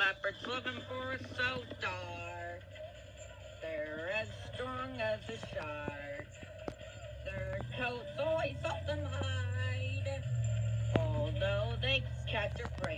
leopards looking for a soda. They're as strong as a shark. Their coats always help them hide. Although they catch a prey.